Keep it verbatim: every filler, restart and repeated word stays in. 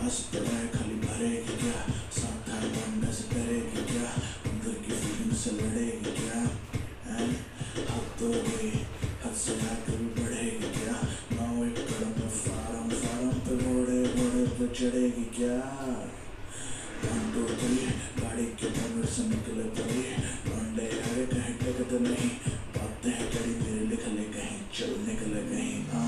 हंस पड़ा है खाली भरेगी क्या, साथ है बनने से डरेगी क्या, अंदर की फीलिंग से लड़ेगी क्या, हैं? हद तो गई, हद से आगे भी बढ़ेगी क्या, नौ एक कदम में फारम फारम पे घोड़े घोड़े पे चढ़ेगी क्या। वन टू थ्री गाड़ी के बोनट से निकले पड़ी, लौंडे आए कहीं टिकट नहीं, बातें हैं कड़ी मेरे लिख ले कहीं चल निकले कहीं।